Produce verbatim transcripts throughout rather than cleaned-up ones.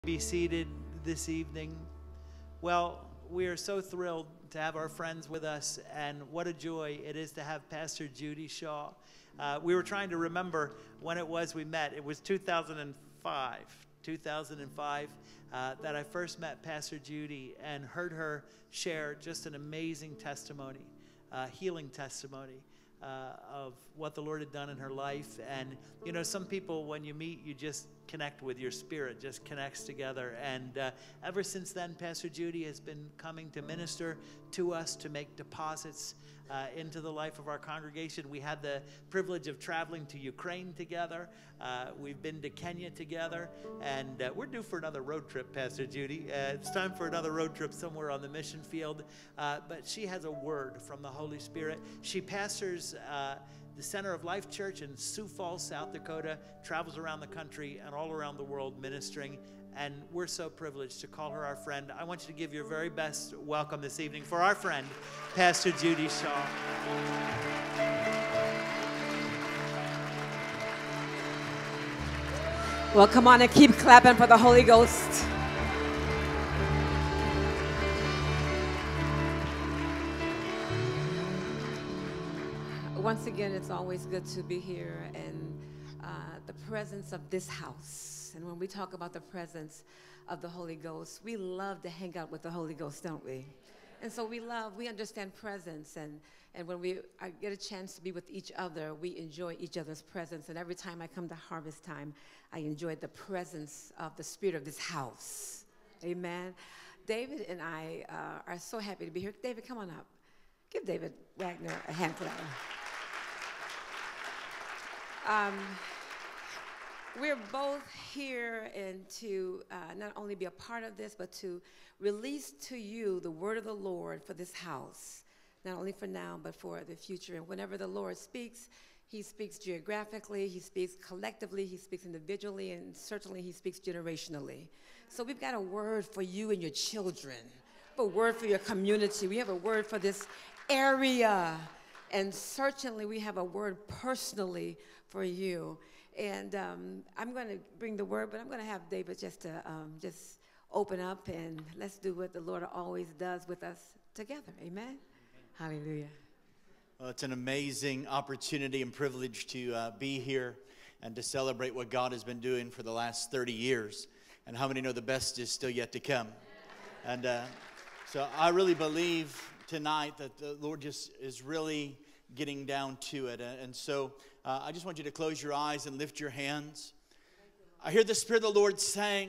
Be seated this evening. Well, we are so thrilled to have our friends with us, and what a joy it is to have Pastor Judy Shaw. Uh, we were trying to remember when it was we met. It was two thousand five, two thousand five uh, that I first met Pastor Judy and heard her share just an amazing testimony, uh, healing testimony. Uh, of what the Lord had done in her life. And, you know, some people, when you meet, you just connect with your spirit, just connects together. And uh, ever since then, Pastor Judy has been coming to minister to us, to make deposits uh, into the life of our congregation. We had the privilege of traveling to Ukraine together. Uh, we've been to Kenya together. And uh, we're due for another road trip, Pastor Judy. Uh, it's time for another road trip somewhere on the mission field. Uh, but she has a word from the Holy Spirit. She pastors Uh, the Center of Life Church in Sioux Falls, South Dakota, travels around the country and all around the world ministering, and we're so privileged to call her our friend. I want you to give your very best welcome this evening for our friend, Pastor Judy Shaw. Well, come on and keep clapping for the Holy Ghost. Once again, it's always good to be here in uh, the presence of this house. And when we talk about the presence of the Holy Ghost, we love to hang out with the Holy Ghost, don't we? And so we love, we understand presence. And, and when we I get a chance to be with each other, we enjoy each other's presence. And every time I come to harvest time, I enjoy the presence of the Spirit of this house. Amen. David and I uh, are so happy to be here. David, come on up. Give David Wagner a hand for that one. Um, we're both here and to uh, not only be a part of this, but to release to you the word of the Lord for this house, not only for now, but for the future. And whenever the Lord speaks, he speaks geographically, he speaks collectively, he speaks individually, and certainly he speaks generationally. So we've got a word for you and your children. We have a word for your community. We have a word for this area. And certainly we have a word personally for you. And um, I'm going to bring the word, but I'm going to have David just to um, just open up, and let's do what the Lord always does with us together. Amen? Amen. Hallelujah. Well, it's an amazing opportunity and privilege to uh, be here and to celebrate what God has been doing for the last thirty years. And how many know the best is still yet to come? And uh, so I really believe tonight that the Lord just is really getting down to it. And so uh, I just want you to close your eyes and lift your hands. I hear the Spirit of the Lord saying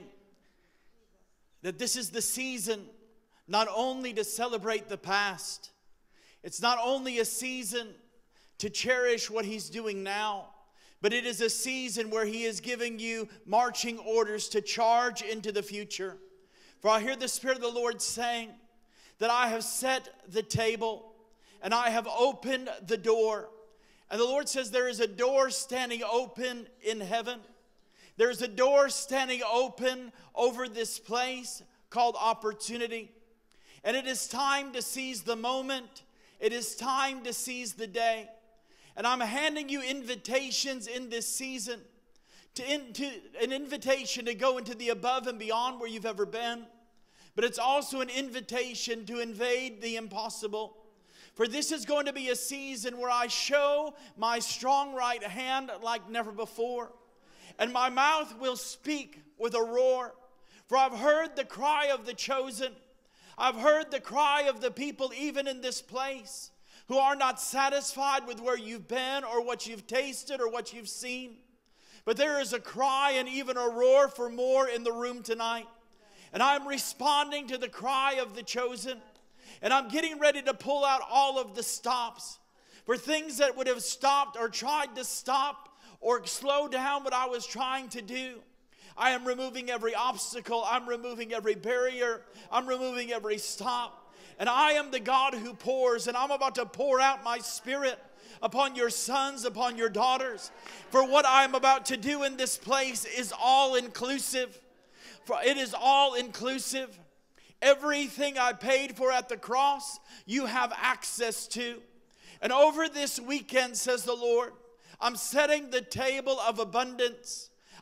that this is the season not only to celebrate the past, it's not only a season to cherish what He's doing now, but it is a season where He is giving you marching orders to charge into the future. For I hear the Spirit of the Lord saying that I have set the table and I have opened the door. And the Lord says there is a door standing open in heaven. There is a door standing open over this place called opportunity. And it is time to seize the moment. It is time to seize the day. And I'm handing you invitations in this season. To, in, to an invitation to go into the above and beyond where you've ever been. But it's also an invitation to invade the impossible. For this is going to be a season where I show my strong right hand like never before. And my mouth will speak with a roar. For I've heard the cry of the chosen. I've heard the cry of the people even in this place who are not satisfied with where you've been or what you've tasted or what you've seen. But there is a cry and even a roar for more in the room tonight. And I'm responding to the cry of the chosen. And I'm getting ready to pull out all of the stops for things that would have stopped or tried to stop or slow down what I was trying to do. I am removing every obstacle. I'm removing every barrier. I'm removing every stop. And I am the God who pours, and I'm about to pour out my Spirit upon your sons, upon your daughters. For what I'm about to do in this place is all inclusive. For it is all inclusive. Everything I paid for at the cross, you have access to. And over this weekend, says the Lord, I'm setting the table of abundance.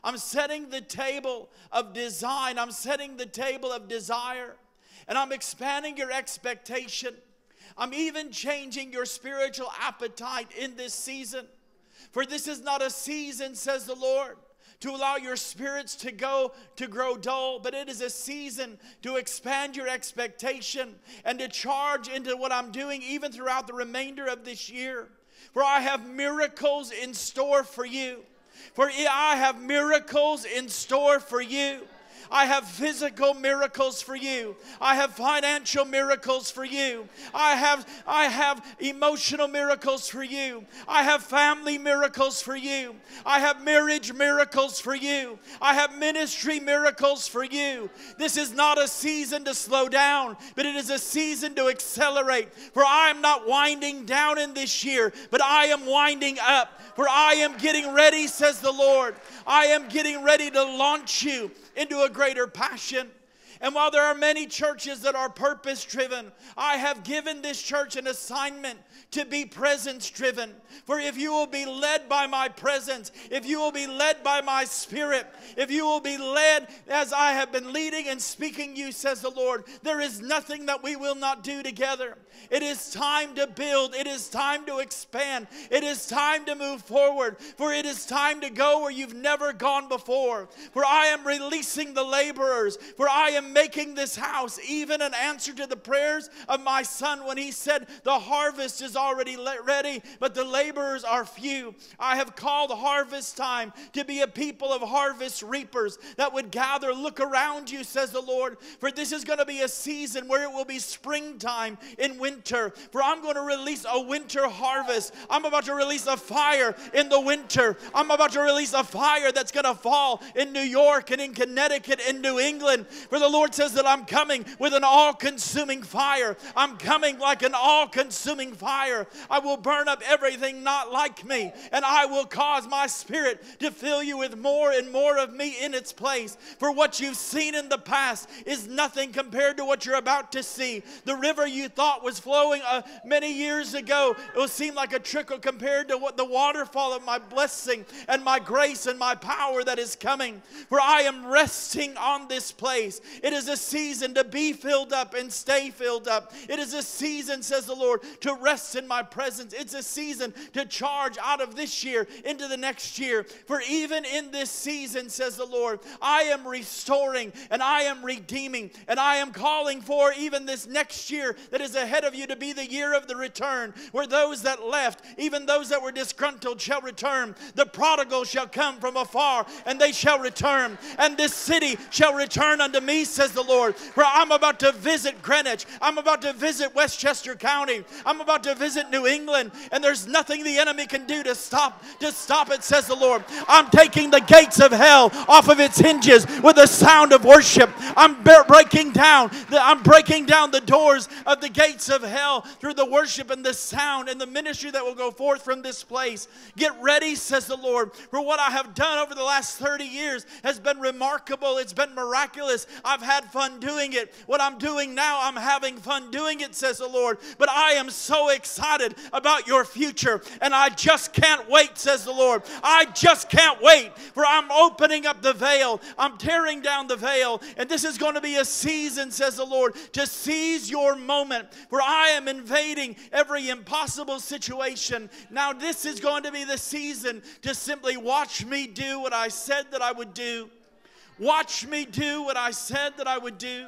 I'm setting the table of design. I'm setting the table of desire. And I'm expanding your expectation. I'm even changing your spiritual appetite in this season. For this is not a season, says the Lord, to allow your spirits to go to grow dull, but it is a season to expand your expectation and to charge into what I'm doing even throughout the remainder of this year. For I have miracles in store for you. For I have miracles in store for you. I have physical miracles for you. I have financial miracles for you. I have, I have emotional miracles for you. I have family miracles for you. I have marriage miracles for you. I have ministry miracles for you. This is not a season to slow down, but it is a season to accelerate. For I am not winding down in this year, but I am winding up. For I am getting ready, says the Lord. I am getting ready to launch you into a greater passion. And while there are many churches that are purpose driven, I have given this church an assignment to be presence driven. For if you will be led by my presence, if you will be led by my spirit, if you will be led as I have been leading and speaking you, says the Lord, there is nothing that we will not do together. It is time to build. It is time to expand. It is time to move forward. For it is time to go where you've never gone before. For I am releasing the laborers. For I am making this house even an answer to the prayers of my son when he said the harvest is already ready, but the laborers are few. I have called harvest time to be a people of harvest reapers that would gather. Look around you, says the Lord, for this is going to be a season where it will be springtime in winter. For I'm going to release a winter harvest. I'm about to release a fire in the winter. I'm about to release a fire that's going to fall in New York and in Connecticut and New England. For the Lord says that I'm coming with an all-consuming fire. I'm coming like an all-consuming fire. I will burn up everything not like me, and I will cause my spirit to fill you with more and more of me in its place. For what you've seen in the past is nothing compared to what you're about to see. The river you thought was flowing uh, many years ago, it will seem like a trickle compared to what the waterfall of my blessing and my grace and my power that is coming. For I am resting on this place. It is a season to be filled up and stay filled up. It is a season, says the Lord, to rest in my presence. It's a season to charge out of this year into the next year. For even in this season, says the Lord, I am restoring and I am redeeming and I am calling for even this next year that is ahead of you to be the year of the return, where those that left, even those that were disgruntled, shall return. The prodigal shall come from afar and they shall return, and this city shall return unto me, says the Lord. For I'm about to visit Greenwich. I'm about to visit Westchester County. I'm about to visit New England, and there's nothing the enemy can do to stop to stop it, says the Lord. I'm taking the gates of hell off of its hinges with the sound of worship. I'm breaking down the, I'm breaking down the doors of the gates of hell through the worship and the sound and the ministry that will go forth from this place. Get ready, says the Lord, for what I have done over the last thirty years has been remarkable. It's been miraculous. I've had fun doing it. What I'm doing now, I'm having fun doing it, says the Lord. But I am so excited about your future, and I just can't wait, says the Lord. I just can't wait, for I'm opening up the veil. I'm tearing down the veil, and this is going to be a season, says the Lord, to seize your moment, for I am invading every impossible situation. Now this is going to be the season to simply watch me do what I said that I would do. Watch me do what I said that I would do.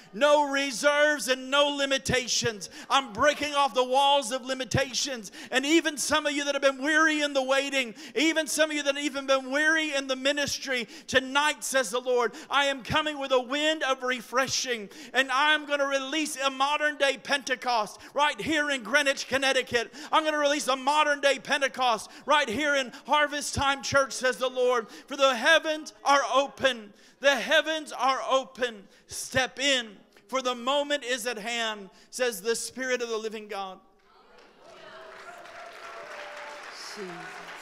No reserves and no limitations. I'm breaking off the walls of limitations. And even some of you that have been weary in the waiting, even some of you that have even been weary in the ministry, tonight, says the Lord, I am coming with a wind of refreshing. And I'm going to release a modern day Pentecost right here in Greenwich, Connecticut. I'm going to release a modern day Pentecost right here in Harvest Time Church, says the Lord. For the heavens are open. The heavens are open. Step in, for the moment is at hand, says the Spirit of the living God. Jesus.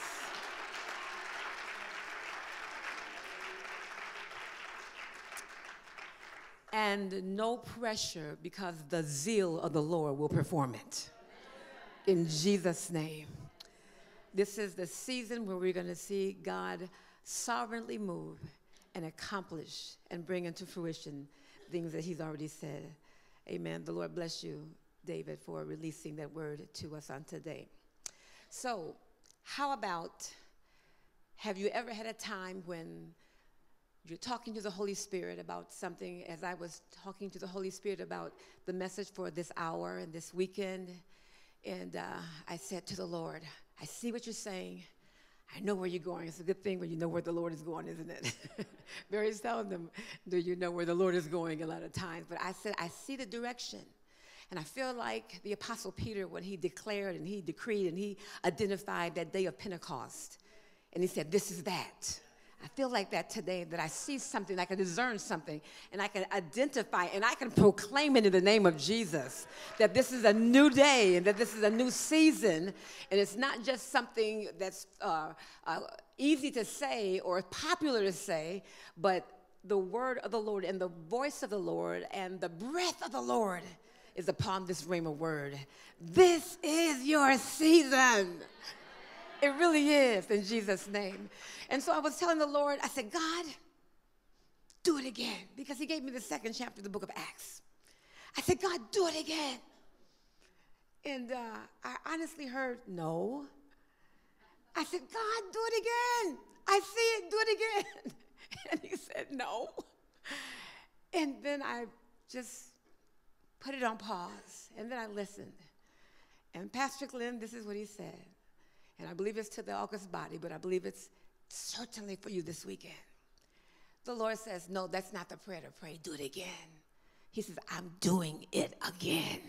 And no pressure, because the zeal of the Lord will perform it. In Jesus' name. This is the season where we're going to see God sovereignly move and accomplish and bring into fruition things that he's already said. Amen. The Lord bless you, David, for releasing that word to us on today. So, how about, have you ever had a time when you're talking to the Holy Spirit about something, as I was talking to the Holy Spirit about the message for this hour and this weekend, and uh, I said to the Lord, I see what you're saying. I know where you're going. It's a good thing when you know where the Lord is going, isn't it? Very seldom do you know where the Lord is going a lot of times. But I said, I see the direction. And I feel like the Apostle Peter, when he declared and he decreed and he identified that day of Pentecost, and he said, this is that. I feel like that today, that I see something, I can discern something, and I can identify, and I can proclaim it in the name of Jesus, that this is a new day, and that this is a new season, and it's not just something that's uh, uh, easy to say or popular to say, but the word of the Lord and the voice of the Lord and the breath of the Lord is upon this rhema word. This is your season. It really is, in Jesus' name. And so I was telling the Lord, I said, God, do it again. Because he gave me the second chapter of the book of Acts. I said, God, do it again. And uh, I honestly heard, no. I said, God, do it again. I see it, do it again. And he said, no. And then I just put it on pause. And then I listened. And Pastor Glenn, this is what he said. And I believe it's to the August body, but I believe it's certainly for you this weekend. The Lord says, no, that's not the prayer to pray. Do it again. He says, I'm doing it again.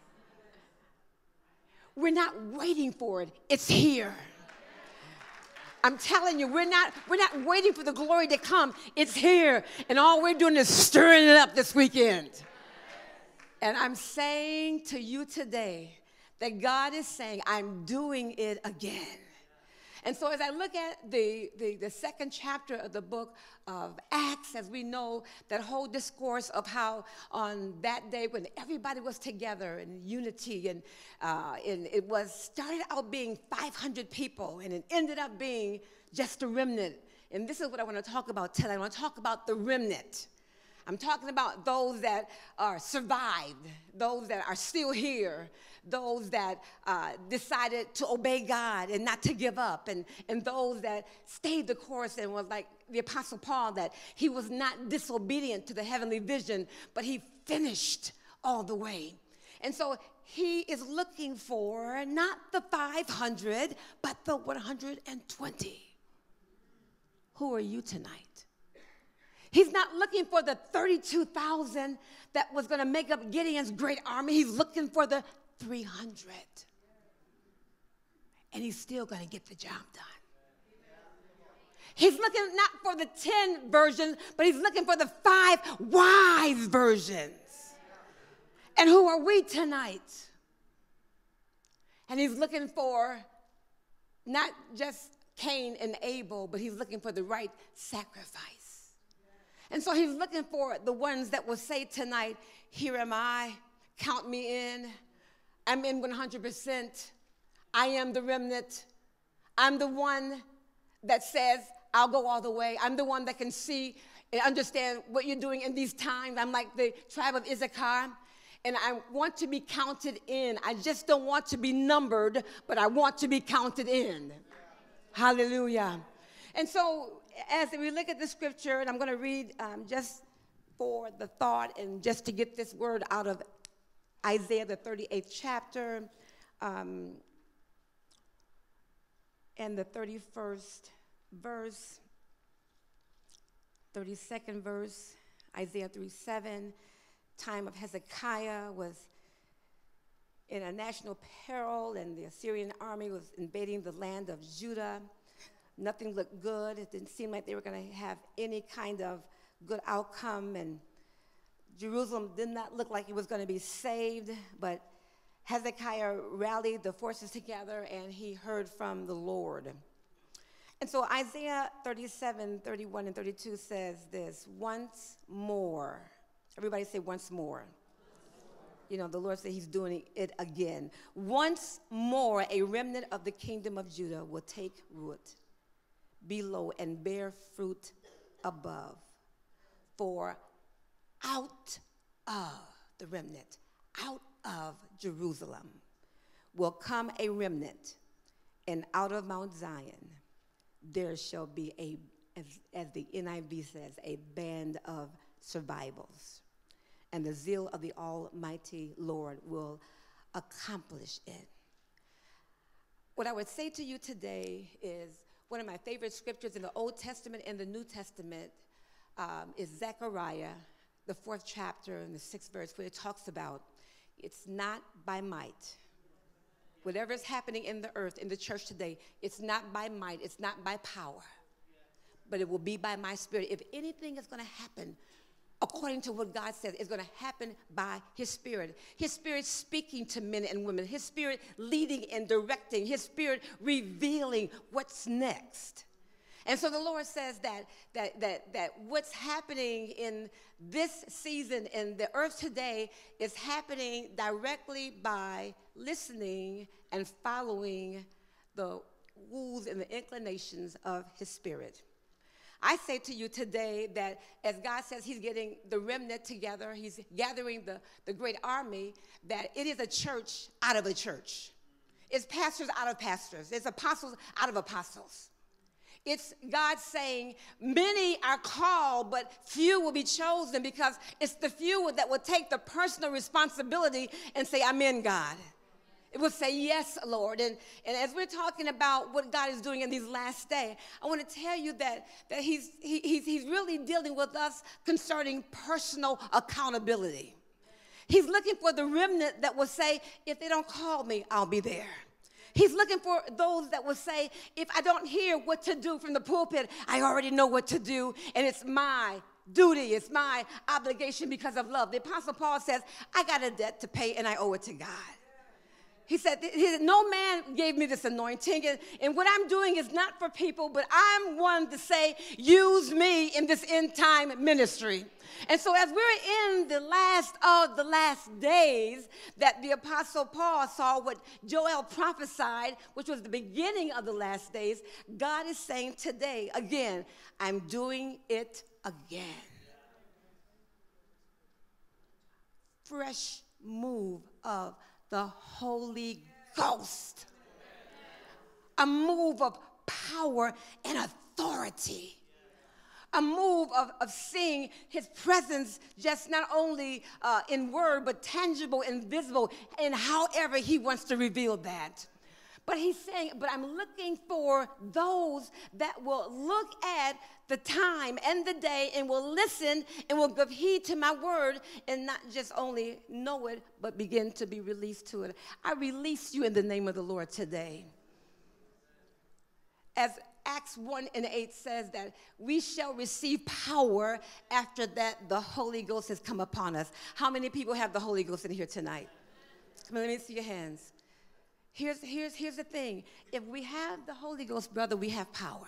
We're not waiting for it. It's here. I'm telling you, we're not, we're not waiting for the glory to come. It's here. And all we're doing is stirring it up this weekend. And I'm saying to you today, that God is saying, I'm doing it again. And so as I look at the, the, the second chapter of the book of Acts, as we know, that whole discourse of how on that day when everybody was together in unity, and, uh, and it was started out being five hundred people, and it ended up being just a remnant. And this is what I want to talk about today. I want to talk about the remnant. I'm talking about those that are survived, those that are still here, those that uh, decided to obey God and not to give up, and, and those that stayed the course and was like the Apostle Paul, that he was not disobedient to the heavenly vision, but he finished all the way. And so he is looking for not the five hundred, but the one hundred twenty. Who are you tonight? He's not looking for the thirty-two thousand that was going to make up Gideon's great army. He's looking for the three hundred. And he's still going to get the job done. He's looking not for the ten versions, but he's looking for the five wise versions. And who are we tonight? And he's looking for not just Cain and Abel, but he's looking for the right sacrifice. And so he's looking for the ones that will say tonight, here am I, count me in. I'm in one hundred percent. I am the remnant. I'm the one that says, I'll go all the way. I'm the one that can see and understand what you're doing in these times. I'm like the tribe of Issachar, and I want to be counted in. I just don't want to be numbered, but I want to be counted in. Hallelujah. And so as we look at the scripture, and I'm going to read um, just for the thought and just to get this word out of Isaiah, the thirty-eighth chapter, um, and the thirty-first verse, thirty-second verse, Isaiah three seven, time of Hezekiah was in a national peril, and the Assyrian army was invading the land of Judah. Nothing looked good. It didn't seem like they were going to have any kind of good outcome, and Jerusalem did not look like it was going to be saved, but Hezekiah rallied the forces together, and he heard from the Lord. And so Isaiah thirty-seven, thirty-one, and thirty-two says this, once more. Everybody say once more. You know, the Lord said he's doing it again. Once more, a remnant of the kingdom of Judah will take root. below and bear fruit above. For out of the remnant, out of Jerusalem, will come a remnant, and out of Mount Zion there shall be a, as, as the N I V says, a band of survivals. And the zeal of the Almighty Lord will accomplish it. What I would say to you today is one of my favorite scriptures in the Old Testament and the New Testament um, is Zechariah, the fourth chapter and the sixth verse, where it talks about it's not by might. Whatever is happening in the earth, in the church today, it's not by might, it's not by power, but it will be by my spirit. If anything is going to happen according to what God says, it's going to happen by his spirit. His spirit speaking to men and women, his spirit leading and directing, his spirit revealing what's next. And so the Lord says that, that, that, that what's happening in this season in the earth today is happening directly by listening and following the woos and the inclinations of his spirit. I say to you today that as God says he's getting the remnant together, he's gathering the, the great army, that it is a church out of a church. It's pastors out of pastors. It's apostles out of apostles. It's God saying many are called, but few will be chosen, because it's the few that will take the personal responsibility and say, I'm in, God. It will say, yes, Lord. And, and as we're talking about what God is doing in these last days, I want to tell you that, that he's, he, he's, he's really dealing with us concerning personal accountability. He's looking for the remnant that will say, if they don't call me, I'll be there. He's looking for those that will say, if I don't hear what to do from the pulpit, I already know what to do, and it's my duty, it's my obligation because of love. The Apostle Paul says, I got a debt to pay, and I owe it to God. He said, he said, no man gave me this anointing, and, and what I'm doing is not for people, but I'm one to say, use me in this end time ministry. And so as we're in the last of the last days, that the Apostle Paul saw what Joel prophesied, which was the beginning of the last days, God is saying today, again, I'm doing it again. Fresh move of the Holy Ghost. A move of power and authority. A move of, of seeing his presence just not only uh, in word, but tangible and visible in however he wants to reveal that. But he's saying, but I'm looking for those that will look at the time and the day and will listen and will give heed to my word and not just only know it, but begin to be released to it. I release you in the name of the Lord today. As Acts one and eight says that we shall receive power after that the Holy Ghost has come upon us. How many people have the Holy Ghost in here tonight? Come on, let me see your hands. Here's, here's, here's the thing. If we have the Holy Ghost, brother, we have power.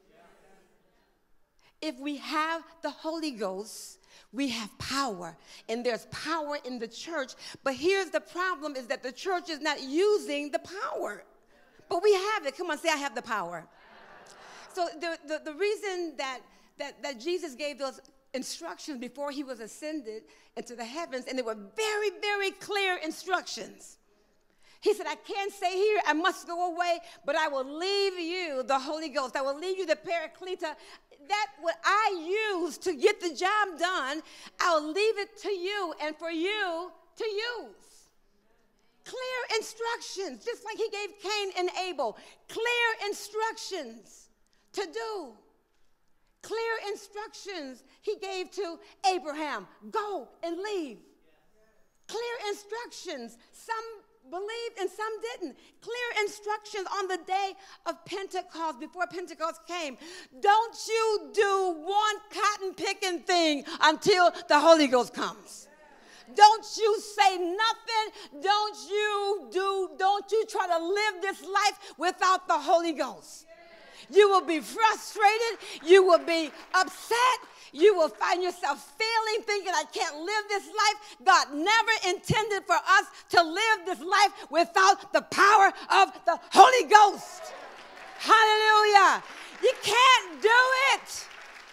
If we have the Holy Ghost, we have power. And there's power in the church. But here's the problem, is that the church is not using the power. But we have it. Come on, say, I have the power. So the, the, the reason that, that, that Jesus gave those instructions before he was ascended into the heavens, and they were very, very clear instructions. He said, I can't stay here. I must go away, but I will leave you the Holy Ghost. I will leave you the Paracleta. That what I use to get the job done, I'll leave it to you and for you to use. Clear instructions, just like he gave Cain and Abel. Clear instructions to do. Clear instructions he gave to Abraham. Go and leave. Clear instructions. Some believed and some didn't. Clear instructions on the day of Pentecost, before Pentecost came. Don't you do one cotton picking thing until the Holy Ghost comes. Don't you say nothing. Don't you do, don't you try to live this life without the Holy Ghost. You will be frustrated. You will be upset. You will find yourself failing, thinking, I can't live this life. God never intended for us to live this life without the power of the Holy Ghost. Hallelujah. You can't do it.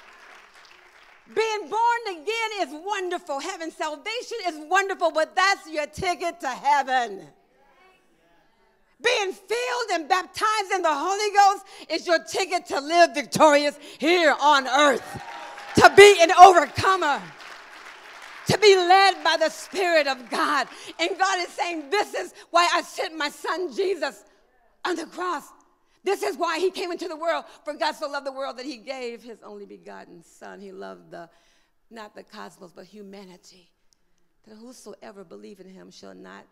Being born again is wonderful. Having salvation is wonderful, but that's your ticket to heaven. Being filled and baptized in the Holy Ghost is your ticket to live victorious here on earth. To be an overcomer. To be led by the Spirit of God. And God is saying, this is why I sent my son Jesus on the cross. This is why he came into the world. For God so loved the world that he gave his only begotten son. He loved the, not the cosmos, but humanity. That whosoever believe in him shall not,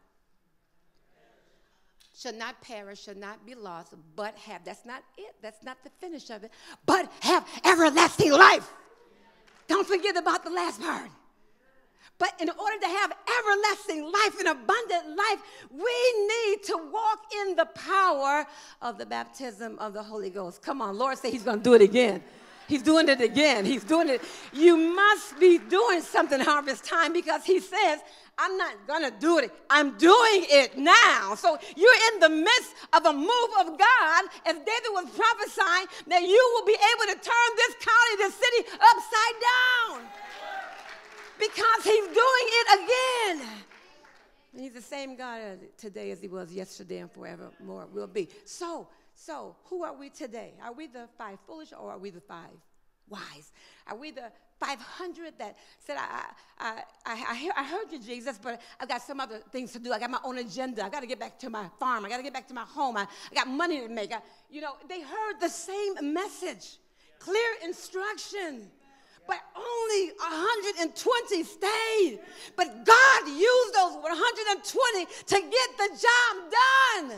shall not perish, shall not be lost, but have, that's not it. That's not the finish of it. But have everlasting life. Don't forget about the last part. But in order to have everlasting life and abundant life, we need to walk in the power of the baptism of the Holy Ghost. Come on, Lord say he's going to do it again. He's doing it again. He's doing it. You must be doing something harvest time, because he says, I'm not going to do it. I'm doing it now. So you're in the midst of a move of God, as David was prophesying, that you will be able to turn this county, this city upside down. Because he's doing it again. And he's the same God today as he was yesterday and forevermore will be. So, so who are we today? Are we the five foolish, or are we the five wise? Are we the five hundred that said, I, I, I, I heard you, Jesus, but I've got some other things to do. I got my own agenda. I got to get back to my farm. I got to get back to my home. I, I got money to make. I, you know, they heard the same message, clear instruction. But only one hundred twenty stayed. But God used those one hundred twenty to get the job done.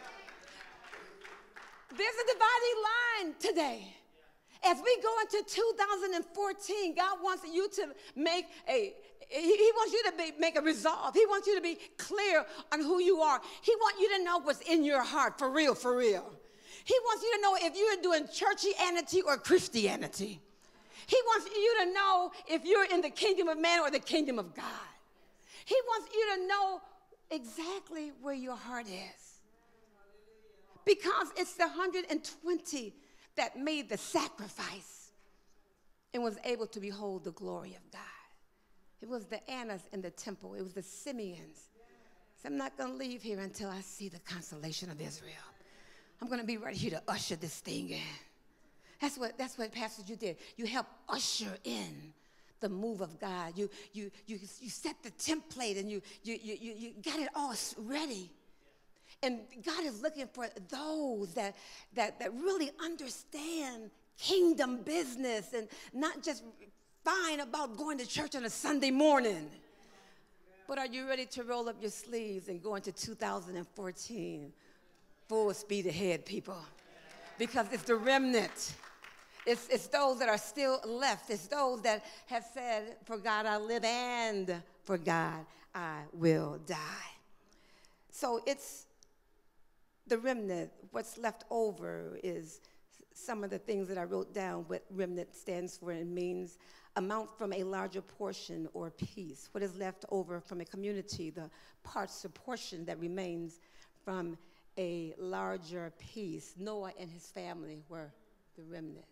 There's a dividing line today. As we go into two thousand fourteen, God wants you to make a, he, he wants you to be, make a resolve. He wants you to be clear on who you are. He wants you to know what's in your heart, for real, for real. He wants you to know if you're doing churchianity or Christianity. He wants you to know if you're in the kingdom of man or the kingdom of God. He wants you to know exactly where your heart is. Because it's the one hundred twenty that made the sacrifice and was able to behold the glory of God. It was the Annas in the temple. It was the Simeons. So I'm not going to leave here until I see the consolation of Israel. I'm going to be right here to usher this thing in. That's what, that's what, Pastor, you did. You helped usher in the move of God. You, you, you, you set the template, and you, you, you, you got it all ready. And God is looking for those that, that, that really understand kingdom business and not just fine about going to church on a Sunday morning. But are you ready to roll up your sleeves and go into two thousand fourteen full speed ahead, people? Because it's the remnant. It's, it's those that are still left. It's those that have said, for God I live, and for God I will die. So it's the remnant. What's left over is some of the things that I wrote down, what remnant stands for. It means amount from a larger portion or piece. What is left over from a community, the parts or portion that remains from a larger piece. Noah and his family were the remnant.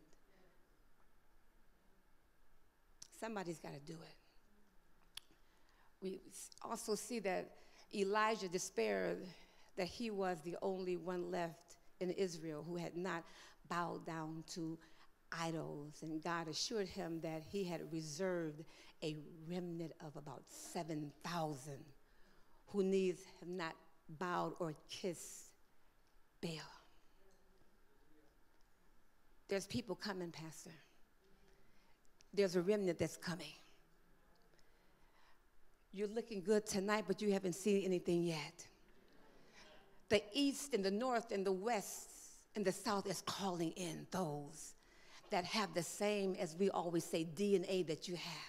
Somebody's got to do it. We also see that Elijah despaired that he was the only one left in Israel who had not bowed down to idols. And God assured him that he had reserved a remnant of about seven thousand who needs have not bowed or kissed Baal. There's people coming, Pastor. There's a remnant that's coming. You're looking good tonight, but you haven't seen anything yet. The east and the north and the west and the south is calling in those that have the same, as we always say, D N A that you have.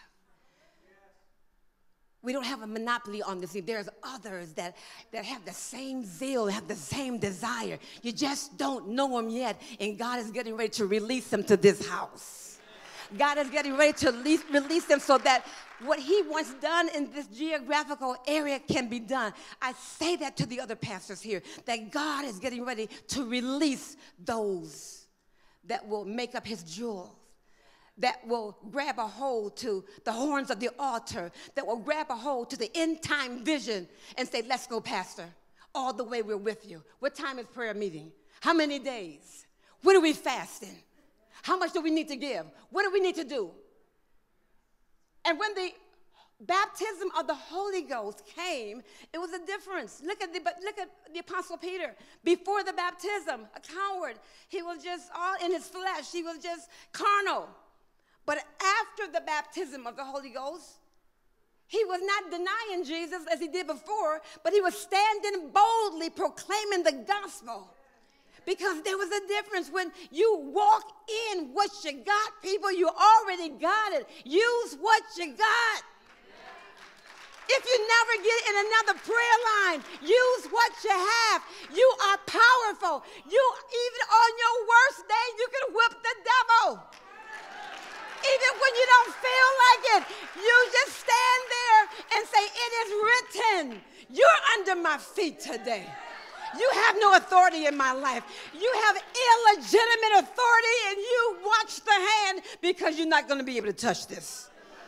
We don't have a monopoly on this. There's others that, that have the same zeal, have the same desire. You just don't know them yet, and God is getting ready to release them to this house. God is getting ready to release, release them so that what he wants done in this geographical area can be done. I say that to the other pastors here, that God is getting ready to release those that will make up his jewels, that will grab a hold to the horns of the altar, that will grab a hold to the end time vision and say, let's go, Pastor. All the way we're with you. What time is prayer meeting? How many days? What are we fasting? How much do we need to give? What do we need to do? And when the baptism of the Holy Ghost came, it was a difference. Look at the, look at the Apostle Peter. Before the baptism, a coward. He was just all in his flesh. He was just carnal. But after the baptism of the Holy Ghost, he was not denying Jesus as he did before, but he was standing boldly proclaiming the gospel. Because there was a difference when you walk in what you got, people, you already got it. Use what you got. If you never get in another prayer line, use what you have. You are powerful. You, even on your worst day, you can whip the devil. Even when you don't feel like it, you just stand there and say, it is written. You're under my feet today. You have no authority in my life. You have illegitimate authority, and you watch the hand because you're not going to be able to touch this.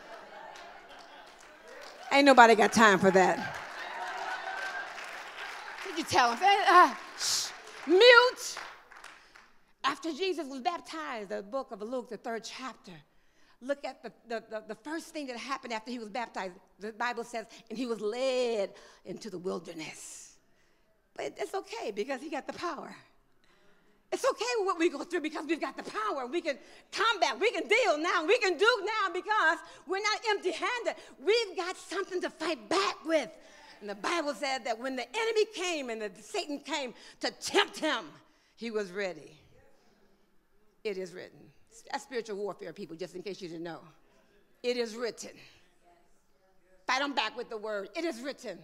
Ain't nobody got time for that. Did you tell him? Uh, shh, mute. After Jesus was baptized, the book of Luke, the third chapter, look at the, the, the, the first thing that happened after he was baptized. The Bible says, and he was led into the wilderness. But it's okay because he got the power. It's okay with what we go through because we've got the power. We can combat. We can deal now. We can do now because we're not empty-handed. We've got something to fight back with. And the Bible said that when the enemy came and the, Satan came to tempt him, he was ready. It is written. That's spiritual warfare, people, just in case you didn't know. It is written. Fight them back with the word. It is written.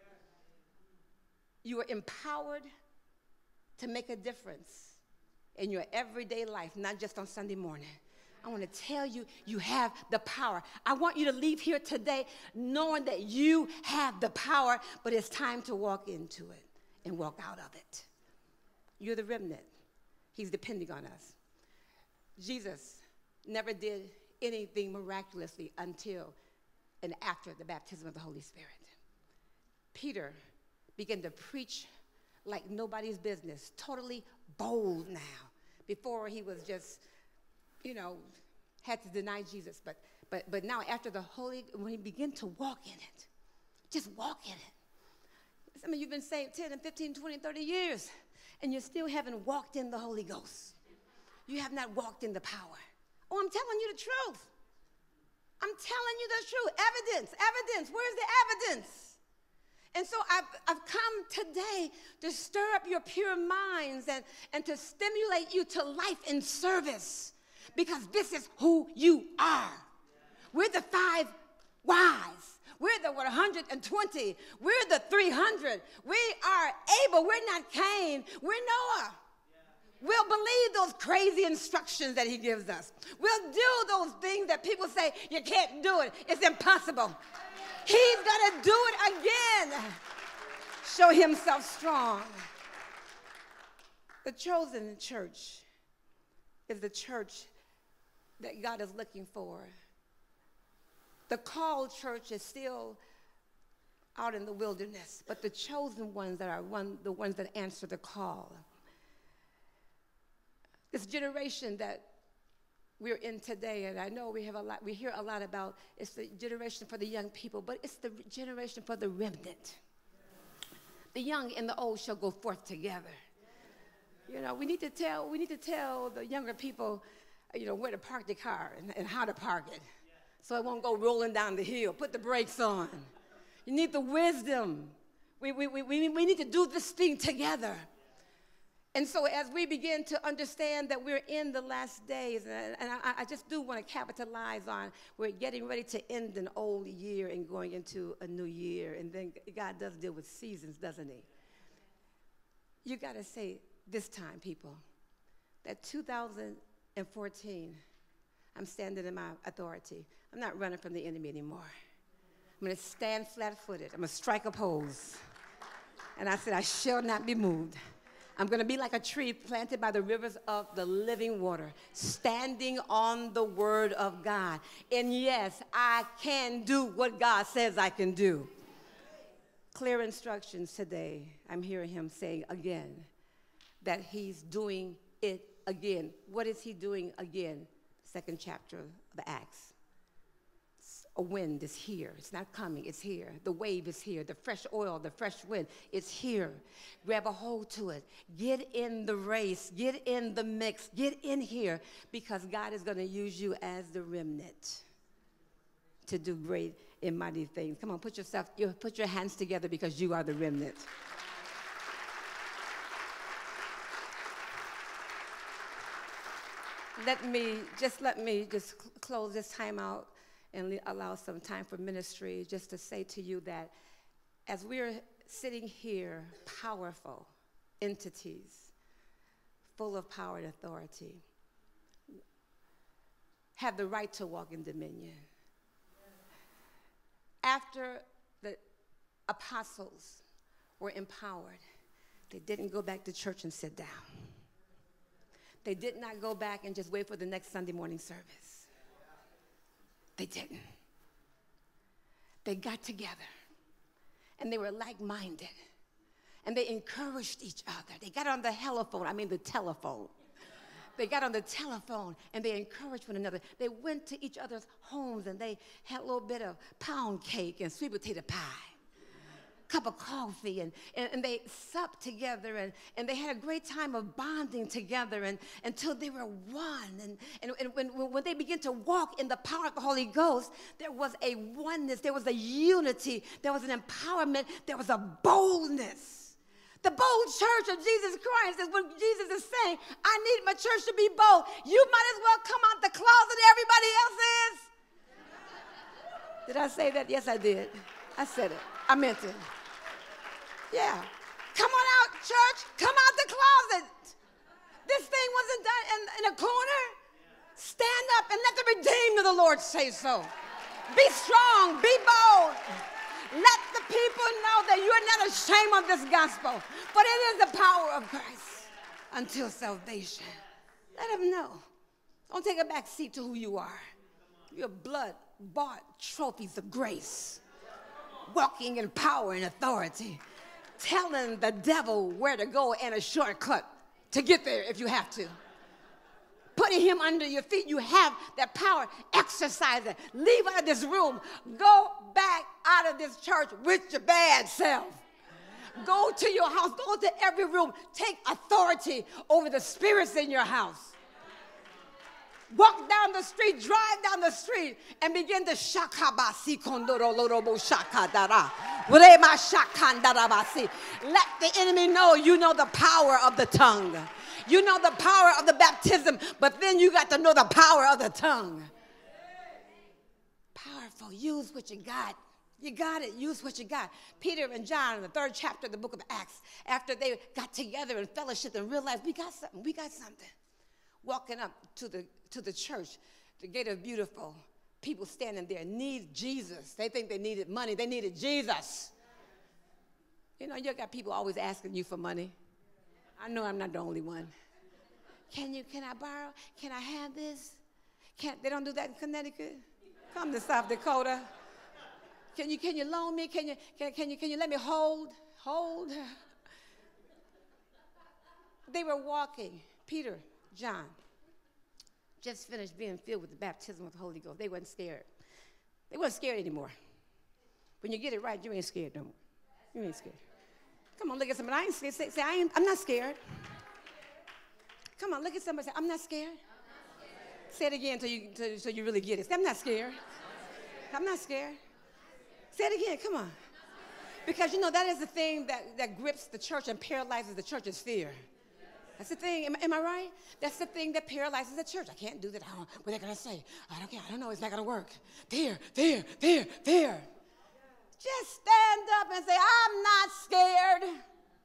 You are empowered to make a difference in your everyday life, not just on Sunday morning. I want to tell you, you have the power. I want you to leave here today knowing that you have the power, but it's time to walk into it and walk out of it. You're the remnant. He's depending on us. Jesus never did anything miraculously until and after the baptism of the Holy Spirit. Peter began to preach like nobody's business, totally bold now. Before he was just, you know, had to deny Jesus. But but but now after the Holy, when he began to walk in it, just walk in it. Some of you have been saved ten and fifteen, twenty, thirty years, and you still haven't walked in the Holy Ghost. You have not walked in the power. Oh, I'm telling you the truth. I'm telling you the truth. Evidence, evidence. Where's the evidence? And so I've, I've come today to stir up your pure minds and, and to stimulate you to life in service, because this is who you are. We're the five wise. We're the one hundred twenty. We're the three hundred. We are able. We're not Cain. We're Noah. We'll believe those crazy instructions that he gives us. We'll do those things that people say, you can't do it. It's impossible. He's going to do it again. Show himself strong. The chosen church is the church that God is looking for. The called church is still out in the wilderness, but the chosen ones that are one, the ones that answer the call. This generation that we're in today, and I know we have a lot, we hear a lot about, it's the generation for the young people, but it's the generation for the remnant. The young and the old shall go forth together. You know, we need to tell, we need to tell the younger people, you know, where to park the car and, and how to park it, so it won't go rolling down the hill. Put the brakes on. You need the wisdom. We, we, we, we, we need to do this thing together. And so as we begin to understand that we're in the last days, and, and I, I just do want to capitalize on, we're getting ready to end an old year and going into a new year. And then God does deal with seasons, doesn't he? You got to say this time, people, that two thousand fourteen, I'm standing in my authority. I'm not running from the enemy anymore. I'm going to stand flat-footed. I'm going to strike a pose. And I said, I shall not be moved. I'm going to be like a tree planted by the rivers of the living water, standing on the word of God. And yes, I can do what God says I can do. Clear instructions today. I'm hearing him say again that he's doing it again. What is he doing again? Second chapter of the Acts. A wind is here. It's not coming. It's here. The wave is here. The fresh oil, the fresh wind, it's here. Grab a hold to it. Get in the race. Get in the mix. Get in here, because God is going to use you as the remnant to do great and mighty things. Come on, put yourself, you put your hands together, because you are the remnant. Let me, just let me just cl- close this time out and le- allow some time for ministry, just to say to you that as we're sitting here, powerful entities, full of power and authority, have the right to walk in dominion. After the apostles were empowered, they didn't go back to church and sit down. They did not go back and just wait for the next Sunday morning service. They didn't. They got together, and they were like-minded, and they encouraged each other. They got on the telephone, I mean the telephone. They got on the telephone, and they encouraged one another. They went to each other's homes, and they had a little bit of pound cake and sweet potato pie, cup of coffee, and, and, and they supped together, and, and they had a great time of bonding together, and until they were one. And, and, and when, when they began to walk in the power of the Holy Ghost, there was a oneness, there was a unity, there was an empowerment, there was a boldness. The bold church of Jesus Christ is what Jesus is saying. I need my church to be bold. You might as well come out the closet everybody else is. Did I say that? Yes, I did. I said it. I meant it. Yeah. Come on out, church. Come out the closet. This thing wasn't done in, in a corner. Stand up and let the redeemed of the Lord say so. Be strong. Be bold. Let the people know that you are not ashamed of this gospel, but it is the power of Christ until salvation. Let them know. Don't take a back seat to who you are. You're blood-bought trophies of grace, walking in power and authority, telling the devil where to go and a shortcut to get there if you have to. Putting him under your feet. You have that power. Exercise it. Leave out of this room. Go back out of this church with your bad self. Go to your house. Go to every room. Take authority over the spirits in your house. Walk down the street, drive down the street, and begin to shakabasi kondorolorobo shakadara. Rema shakandarabasi. Let the enemy know you know the power of the tongue. You know the power of the baptism, but then you got to know the power of the tongue. Powerful. Use what you got. You got it. Use what you got. Peter and John in the third chapter of the book of Acts, after they got together in fellowship and realized we got something, we got something. Walking up to the to the church, the gate of beautiful, people standing there need Jesus. They think they needed money. They needed Jesus. You know, you got people always asking you for money. I know I'm not the only one. Can you, can I borrow? Can I have this? Can't, they don't do that in Connecticut? Come to South Dakota. Can you, can you loan me? Can you, can, can you, can you let me hold? Hold. They were walking. Peter, John, just finished being filled with the baptism of the Holy Ghost. They weren't scared. They weren't scared anymore. When you get it right, you ain't scared no more. You ain't scared. Come on, look at somebody. I ain't scared. Say, say I ain't, I'm not scared. Come on, look at somebody. Say, I'm not scared. I'm not scared. Say it again until you, until, so you really get it. Say, I'm not scared. I'm not scared. Say it again. Come on. Because, you know, that is the thing that, that grips the church and paralyzes the church is fear. That's the thing. Am, am I right? That's the thing that paralyzes the church. I can't do that. I don't, what are they going to say? I don't care. I don't know. It's not going to work. Fear, fear, fear, fear. Just stand up and say, I'm not scared.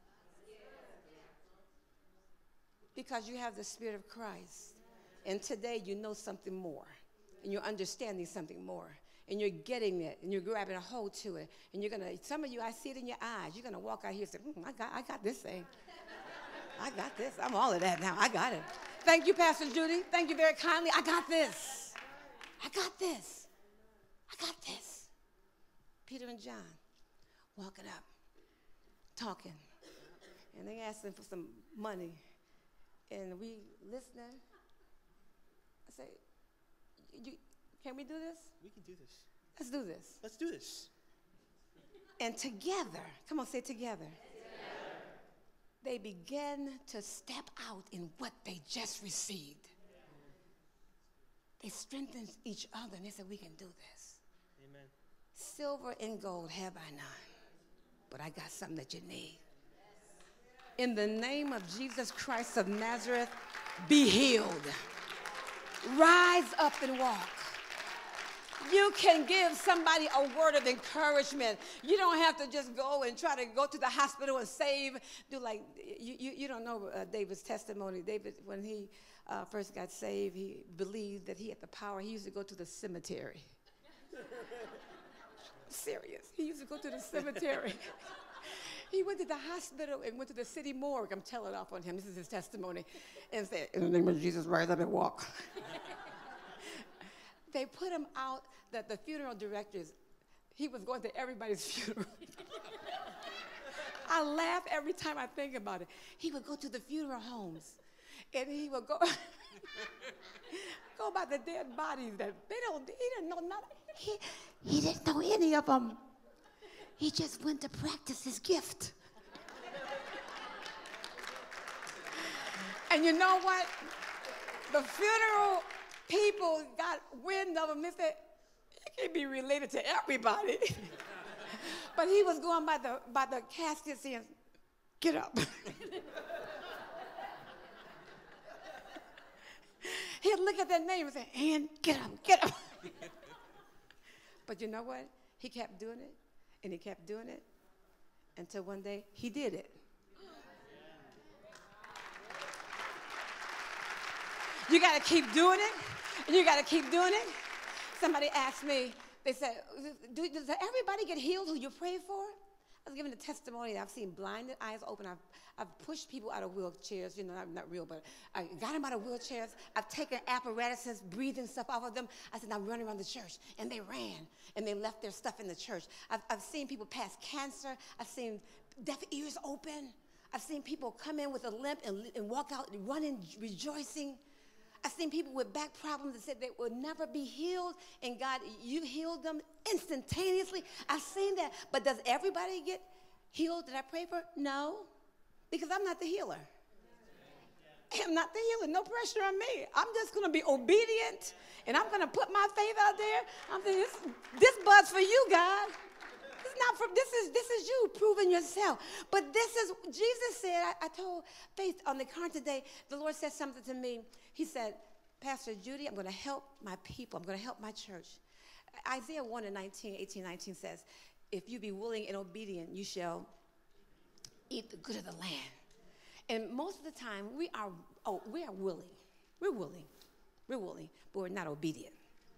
Because you have the Spirit of Christ. And today you know something more. And you're understanding something more. And you're getting it. And you're grabbing a hold to it. And you're going to, some of you, I see it in your eyes. You're going to walk out here and say, mm, I got, I got this thing. I got this. I'm all of that now. I got it. Thank you, Pastor Judy. Thank you very kindly. I got this. I got this. I got this. Peter and John walking up, talking. And they asked him for some money. And we listening. I say, you, can we do this? We can do this. Let's do this. Let's do this. And together, come on, say together. They began to step out in what they just received. They strengthened each other, and they said, we can do this. Amen. Silver and gold have I none, but I got something that you need. In the name of Jesus Christ of Nazareth, be healed. Rise up and walk. You can give somebody a word of encouragement. You don't have to just go and try to go to the hospital and save. Do like, you, you, you don't know uh, David's testimony. David, when he uh, first got saved, he believed that he had the power. He used to go to the cemetery. Serious. He used to go to the cemetery. He went to the hospital and went to the city morgue. I'm telling off on him. This is his testimony. And said, in the name of Jesus, rise up and walk. They put him out, that the funeral directors, he was going to everybody's funeral. I laugh every time I think about it. He would go to the funeral homes, and he would go, go by the dead bodies that they don't, he didn't know nothing. He, he didn't know any of them. He just went to practice his gift. And you know what? The funeral people got wind of him and said, he can't be related to everybody. But he was going by the, by the casket saying, get up. He'd look at that name and say, Ann, get up, get up. But you know what? He kept doing it, and he kept doing it, until one day he did it. You got to keep doing it. And you got to keep doing it. Somebody asked me, they said, Do, does everybody get healed who you pray for? I was giving a testimony that I've seen blinded eyes open. I've, I've pushed people out of wheelchairs, you know, not, not real, but I got them out of wheelchairs. I've taken apparatuses, breathing stuff off of them. I said, now run around the church. And they ran, and they left their stuff in the church. I've, I've seen people pass cancer. I've seen deaf ears open. I've seen people come in with a limp and, and walk out running, rejoicing. I've seen people with back problems that said they would never be healed, and God, you healed them instantaneously. I've seen that. But does everybody get healed that I pray for? No, because I'm not the healer. I'm not the healer. No pressure on me. I'm just going to be obedient, and I'm going to put my faith out there. I'm thinking, this, this bud's for you, God. It's not for, this is this is you proving yourself. But this is, Jesus said, I, I told Faith on the car today, the Lord said something to me. He said, Pastor Judy, I'm going to help my people. I'm going to help my church. Isaiah one and nineteen, eighteen, nineteen says, if you be willing and obedient, you shall eat the good of the land. And most of the time, we are, oh, we are willing. We're willing. We're willing, but we're not obedient.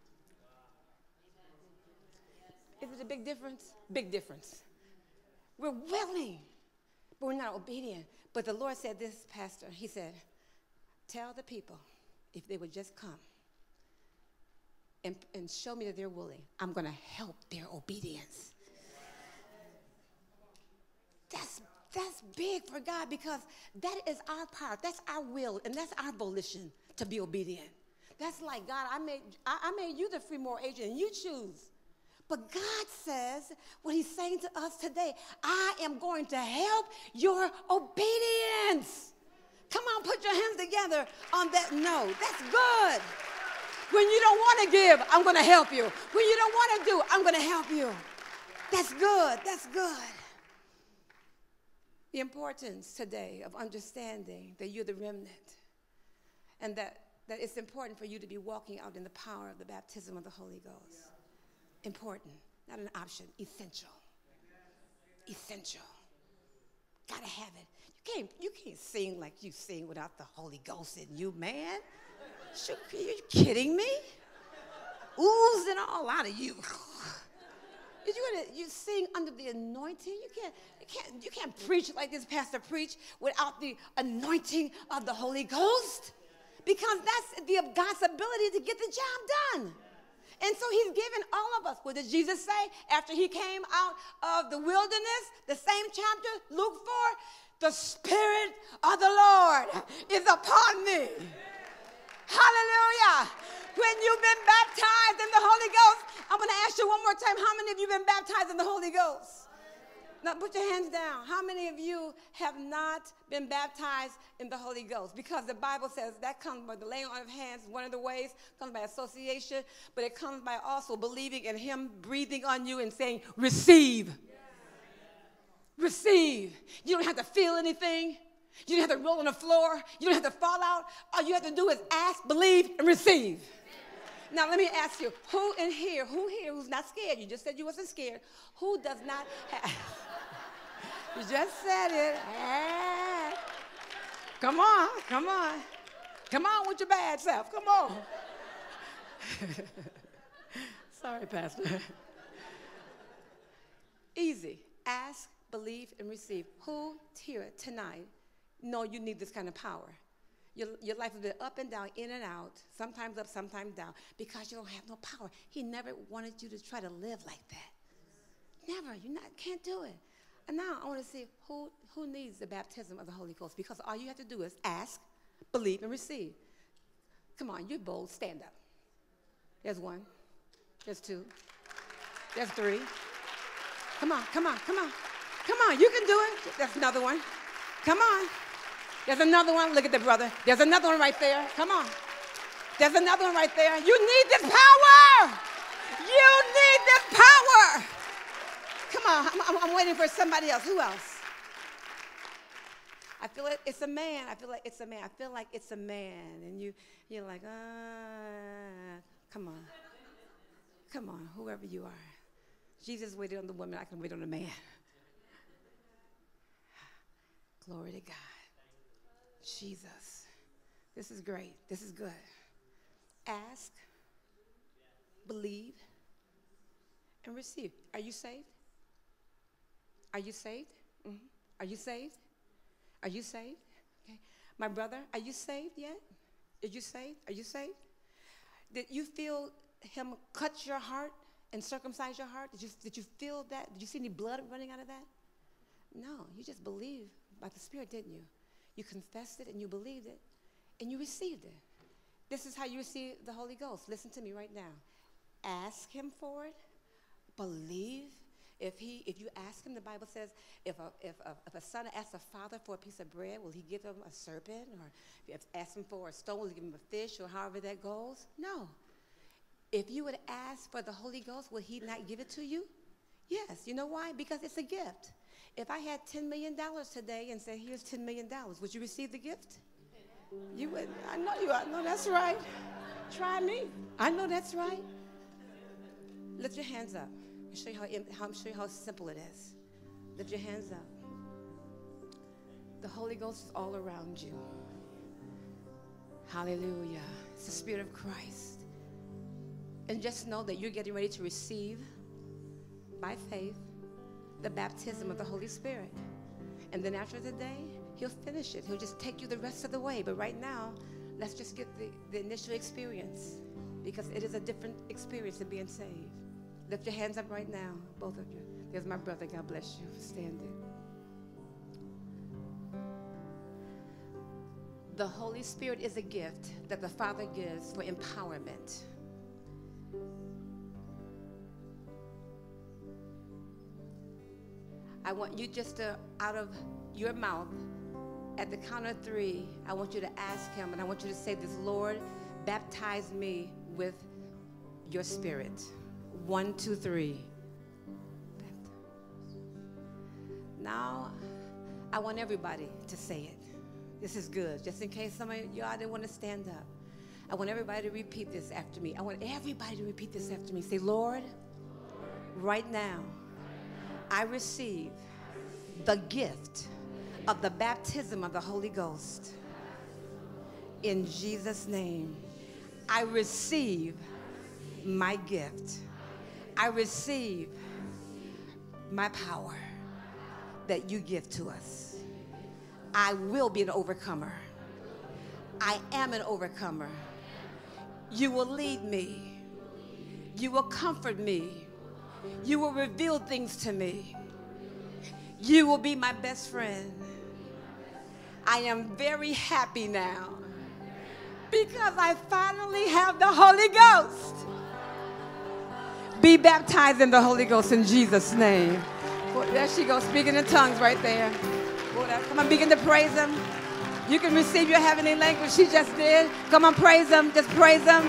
Is it a big difference? Big difference. We're willing, but we're not obedient. But the Lord said this, Pastor. He said, tell the people, if they would just come and, and show me that they're willing, I'm going to help their obedience. That's, that's big for God, because that is our part. That's our will, and that's our volition to be obedient. That's like, God, I made, I, I made you the free moral agent, and you choose. But God says, what he's saying to us today, I am going to help your obedience. Come on, put your hands together on that note. That's good. When you don't want to give, I'm going to help you. When you don't want to do, I'm going to help you. That's good. That's good. The importance today of understanding that you're the remnant, and that, that it's important for you to be walking out in the power of the baptism of the Holy Ghost. Important, not an option, essential. Essential. Gotta have it. You can't, you can't sing like you sing without the Holy Ghost in you, man. Shoot, are you kidding me? Oozing all out of you. You gotta you sing under the anointing. You can't you can't you can't preach like this pastor preach without the anointing of the Holy Ghost, because that's the God's ability to get the job done. And so he's given all of us. What did Jesus say after he came out of the wilderness? The same chapter, Luke four. The Spirit of the Lord is upon me. Hallelujah. When you've been baptized in the Holy Ghost, I'm going to ask you one more time, how many of you have been baptized in the Holy Ghost? Now put your hands down. How many of you have not been baptized in the Holy Ghost? Because the Bible says that comes by the laying on of hands. One of the ways comes by association, but it comes by also believing in him breathing on you and saying, receive. Receive. You don't have to feel anything. You don't have to roll on the floor. You don't have to fall out. All you have to do is ask, believe, and receive. Now, let me ask you, who in here, who here who's not scared? You just said you wasn't scared. Who does not have... You just said it. Hey. Come on, come on. Come on with your bad self. Come on. Sorry, Pastor. Easy. Ask, believe, and receive. Who here tonight know you need this kind of power? Your, your life has been up and down, in and out, sometimes up, sometimes down, because you don't have no power. He never wanted you to try to live like that. Never. You not can't do it. And now I want to see who, who needs the baptism of the Holy Ghost, because all you have to do is ask, believe, and receive. Come on, you're bold. Stand up. There's one. There's two. There's three. Come on, come on, come on. Come on, you can do it. There's another one. Come on. There's another one. Look at the brother. There's another one right there. Come on. There's another one right there. You need this power. You need this power. Come on. I'm, I'm, I'm waiting for somebody else. Who else? I feel like it's a man. I feel like it's a man. I feel like it's a man. And you, you're like, ah, come on. Come on, whoever you are. Jesus waited on the woman. I can wait on the man. Glory to God. Jesus. This is great. This is good. Ask, believe, and receive. Are you saved? Are you saved? Mm-hmm. Are you saved? Are you saved? Okay. My brother, are you saved yet? Are you saved? Are you saved? Did you feel him cut your heart and circumcise your heart? Did you, did you feel that? Did you see any blood running out of that? No, you just believed by the Spirit, didn't you? You confessed it and you believed it and you received it. This is how you receive the Holy Ghost. Listen to me right now. Ask him for it. Believe. If he, if you ask him, the Bible says, if a, if a, if a son asks a father for a piece of bread, will he give him a serpent? Or if you ask him for a stone, will he give him a fish, or however that goes? No. If you would ask for the Holy Ghost, will he not give it to you? Yes. You know why? Because it's a gift. If I had ten million dollars today and said, here's ten million dollars, would you receive the gift? You would. I know you. I know that's right. Try me. I know that's right. Lift your hands up. I'll show you how, how, I'll show you how simple it is. Lift your hands up. The Holy Ghost is all around you. Hallelujah. It's the Spirit of Christ. And just know that you're getting ready to receive, by faith, the baptism of the Holy Spirit. And then after the day, he'll finish it. He'll just take you the rest of the way. But right now, let's just get the, the initial experience, because it is a different experience than being saved. Lift your hands up right now, both of you. There's my brother. God bless you for standing. The Holy Spirit is a gift that the Father gives for empowerment. I want you just to, out of your mouth, at the count of three, I want you to ask him, and I want you to say this: Lord, baptize me with your Spirit. One, two, three. Now, I want everybody to say it. This is good. Just in case some of y'all didn't want to stand up. I want everybody to repeat this after me. I want everybody to repeat this after me. Say, Lord, right now, I receive the gift of the baptism of the Holy Ghost. In Jesus' name, I receive my gift. I receive my power that you give to us. I will be an overcomer. I am an overcomer. You will lead me. You will comfort me. You will reveal things to me. You will be my best friend. I am very happy now because I finally have the Holy Ghost. Be baptized in the Holy Ghost in Jesus' name. There she goes, speaking in tongues right there. Come on, begin to praise Him. You can receive your heavenly language. She just did. Come on, praise Him. Just praise Him.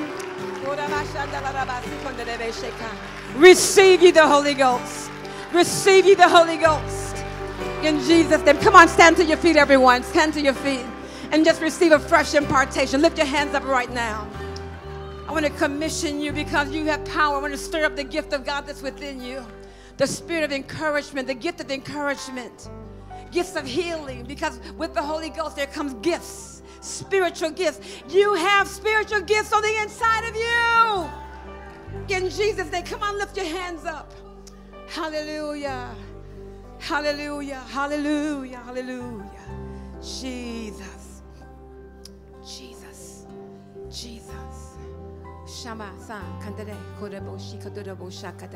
Receive ye the Holy Ghost. Receive ye the Holy Ghost. In Jesus' name. Come on, stand to your feet, everyone. Stand to your feet and just receive a fresh impartation. Lift your hands up right now. I want to commission you because you have power. I want to stir up the gift of God that's within you. The spirit of encouragement, the gift of encouragement. Gifts of healing, because with the Holy Ghost there comes gifts, spiritual gifts. You have spiritual gifts on the inside of you. In Jesus' name, come on, lift your hands up. Hallelujah. Hallelujah. Hallelujah. Hallelujah. Jesus. Jesus. Jesus. Shama san kandere korebo shikadorebo shakada.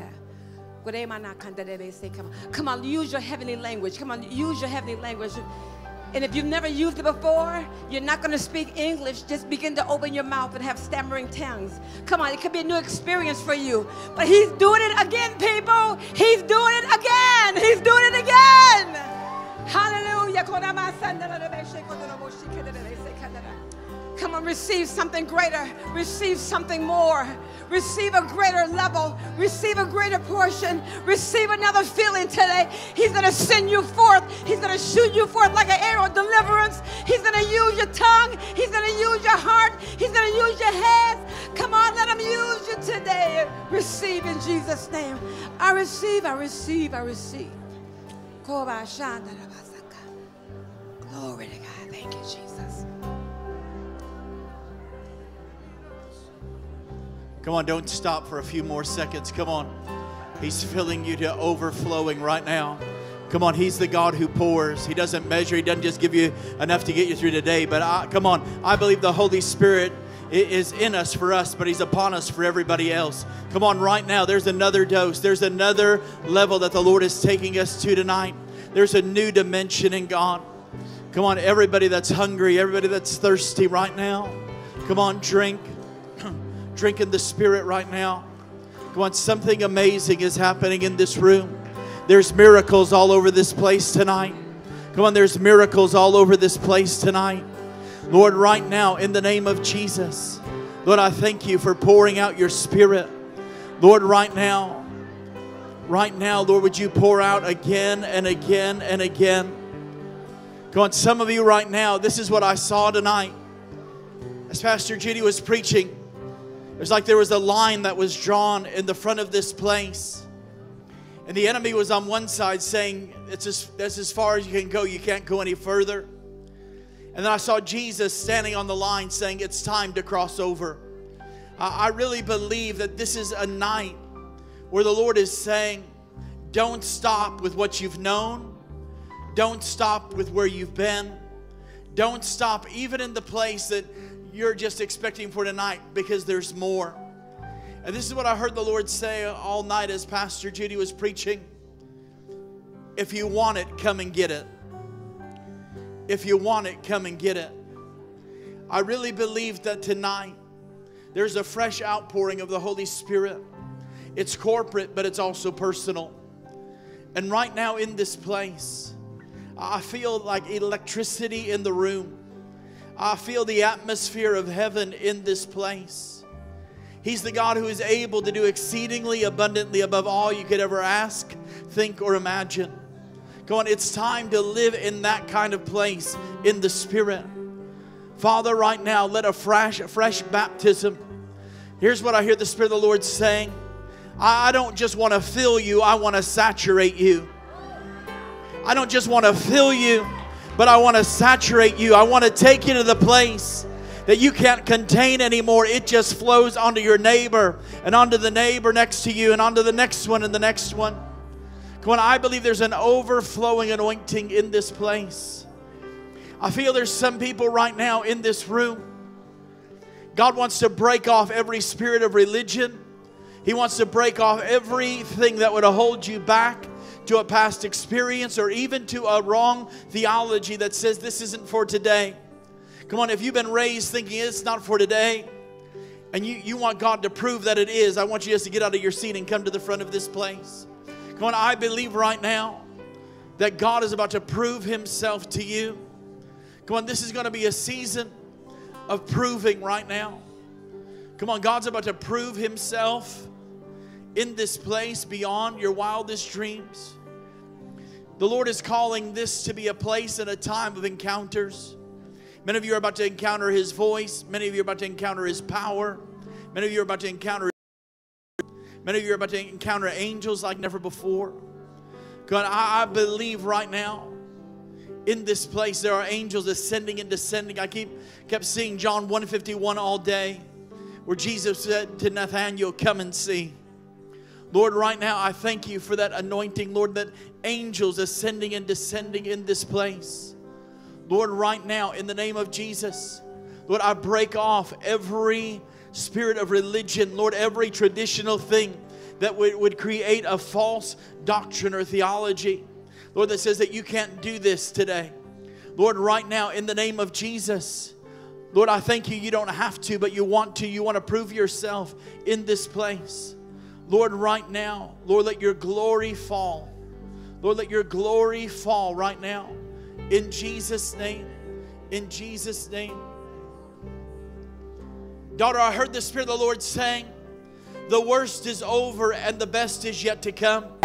Come on, use your heavenly language. Come on, use your heavenly language. And if you've never used it before, you're not going to speak English. Just begin to open your mouth and have stammering tongues. Come on, it could be a new experience for you. But He's doing it again, people. He's doing it again. He's doing it again. Hallelujah. Come on, receive something greater. Receive something more. Receive a greater level. Receive a greater portion. Receive another feeling today. He's going to send you forth. He's going to shoot you forth like an arrow of deliverance. He's going to use your tongue. He's going to use your heart. He's going to use your hands. Come on, let Him use you today. Receive in Jesus' name. I receive, I receive, I receive. Glory to God. Thank you, Jesus. Come on, don't stop for a few more seconds. Come on. He's filling you to overflowing right now. Come on, He's the God who pours. He doesn't measure. He doesn't just give you enough to get you through today. But I, come on, I believe the Holy Spirit is in us for us, but He's upon us for everybody else. Come on, right now, there's another dose. There's another level that the Lord is taking us to tonight. There's a new dimension in God. Come on, everybody that's hungry, everybody that's thirsty right now. Come on, drink. Drink in the Spirit right now. Come on, something amazing is happening in this room. There's miracles all over this place tonight. Come on, there's miracles all over this place tonight. Lord, right now, in the name of Jesus, Lord, I thank You for pouring out Your Spirit. Lord, right now, right now, Lord, would You pour out again and again and again. Come on, some of you right now, this is what I saw tonight. As Pastor Judy was preaching, it was like there was a line that was drawn in the front of this place. And the enemy was on one side saying, it's as, that's as far as you can go. You can't go any further. And then I saw Jesus standing on the line saying, it's time to cross over. I, I really believe that this is a night where the Lord is saying, don't stop with what you've known. Don't stop with where you've been. Don't stop even in the place that you're just expecting for tonight, because there's more. And this is what I heard the Lord say all night as Pastor Judy was preaching. If you want it, come and get it. If you want it, come and get it. I really believe that tonight there's a fresh outpouring of the Holy Spirit. It's corporate, but it's also personal. And right now in this place, I feel like electricity in the room. I feel the atmosphere of heaven in this place. He's the God who is able to do exceedingly abundantly above all you could ever ask, think, or imagine. Come on, it's time to live in that kind of place in the Spirit. Father, right now, let a fresh, fresh baptism. Here's what I hear the Spirit of the Lord saying. I don't just want to fill you, I want to saturate you. I don't just want to fill you, but I want to saturate you. I want to take you to the place that you can't contain anymore. It just flows onto your neighbor and onto the neighbor next to you and onto the next one and the next one. Come on, I believe there's an overflowing anointing in this place. I feel there's some people right now in this room. God wants to break off every spirit of religion. He wants to break off everything that would hold you back to a past experience or even to a wrong theology that says this isn't for today. Come on, if you've been raised thinking it's not for today, and you, you want God to prove that it is, I want you just to get out of your seat and come to the front of this place. Come on, I believe right now that God is about to prove Himself to you. Come on, this is going to be a season of proving right now. Come on, God's about to prove Himself in this place beyond your wildest dreams. The Lord is calling this to be a place and a time of encounters. Many of you are about to encounter His voice. Many of you are about to encounter His power. Many of you are about to encounter Many of you are about to encounter angels like never before. God, I, I believe right now in this place there are angels ascending and descending. I keep kept seeing John one fifty-one all day, where Jesus said to Nathanael, come and see. Lord, right now I thank you for that anointing, Lord, that angels ascending and descending in this place. Lord, right now in the name of Jesus, Lord, I break off every spirit of religion, Lord, every traditional thing that would, would create a false doctrine or theology, Lord, that says that you can't do this today. Lord, right now in the name of Jesus, Lord, I thank you, you don't have to, but you want to. You want to prove yourself in this place. Lord, right now, Lord, let your glory fall. Lord, let your glory fall right now. In Jesus' name. In Jesus' name. Daughter, I heard the Spirit of the Lord saying, the worst is over and the best is yet to come.